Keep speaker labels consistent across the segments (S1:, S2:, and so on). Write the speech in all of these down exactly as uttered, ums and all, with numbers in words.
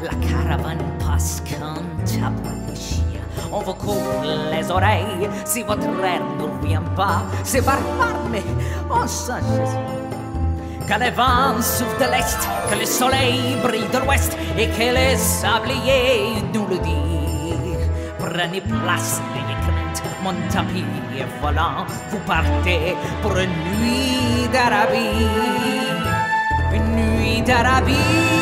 S1: La caravane passe quand tape les chiens. On vous coupe les oreilles si votre air ne vient pas. C'est barbare, mais on s'en quand les vents soufflent de l'est, que le soleil brille de l'ouest et que les sabliers nous le disent. Prenez place, n'ayez crainte, mon tapis est volant. Vous partez pour une nuit d'Arabie, une nuit d'Arabie,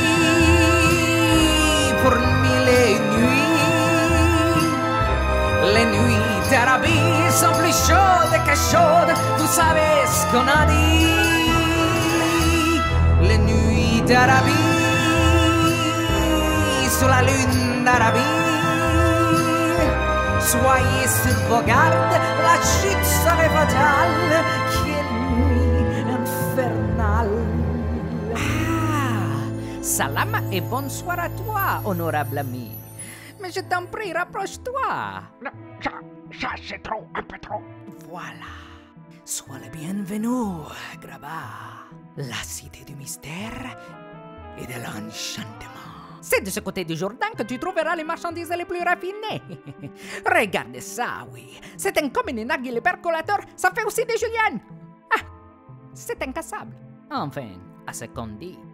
S1: pour mille nuits. Les nuits d'Arabie sont plus chaudes que chaudes, vous savez ce qu'on a dit. Les nuits d'Arabie, sous la lune d'Arabie. Soyez sur vos gardes, la chute serait fatale. Quelle nuit infernale. Ah, salam et bonsoir à toi, honorable ami. Mais je t'en prie, rapproche-toi.
S2: Non, ça, ça c'est trop, un peu trop.
S1: Voilà. Sois le bienvenu, Graba. La cité du mystère et de l'enchantement. C'est de ce côté du Jourdain que tu trouveras les marchandises les plus raffinées. Regarde ça, oui. C'est un comme une narguile percolateur, ça fait aussi des juliennes. Ah, c'est incassable. Enfin, à ce qu'on dit.